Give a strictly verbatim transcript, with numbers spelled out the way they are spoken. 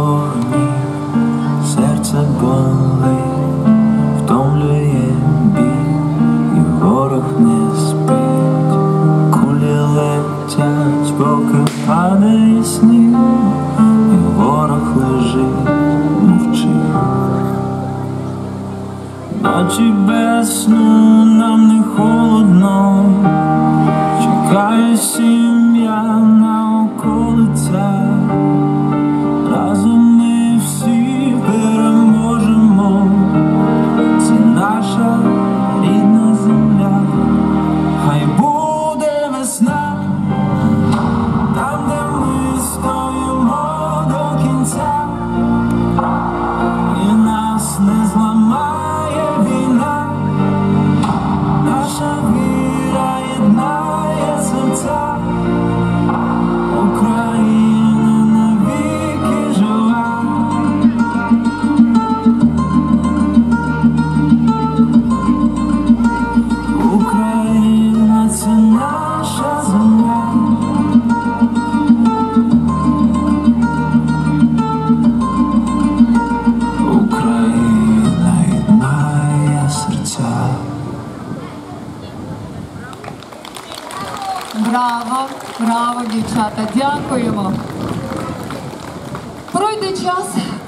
вогні, серце болить, втомлює біль, і ворог не спить. Кулі летять, поки падає сніг, і ворог лежить, мовчить. Ночі без сну, нам не холодно, чекає сім'я на околицях. Разом ми всі переможемо, це наша рідна земля. Хай буде весна, там, де ми стоїмо до кінця, і нас не зламає війна. Наша віра єднає серця, Україна навіки жива. Україна — це наша земля. Україна єднає серця. Браво, браво, дівчата, дякуємо. Пройде час.